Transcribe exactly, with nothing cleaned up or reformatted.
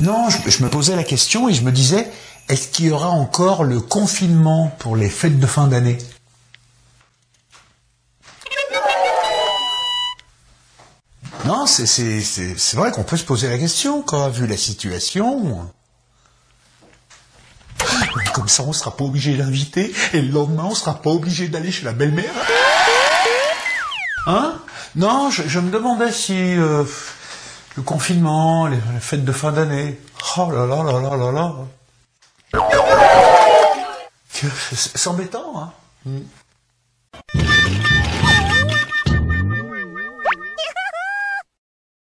Non, je, je me posais la question et je me disais, est-ce qu'il y aura encore le confinement pour les fêtes de fin d'année? Non, c'est c'est- c'est- c'est vrai qu'on peut se poser la question, quoi, vu la situation. Comme ça, on sera pas obligé d'inviter, et le lendemain, on sera pas obligé d'aller chez la belle-mère. Hein? Non, je, je me demandais si euh, le confinement, les, les fêtes de fin d'année. Oh là là là là là là. Que- C'est c'est embêtant, hein?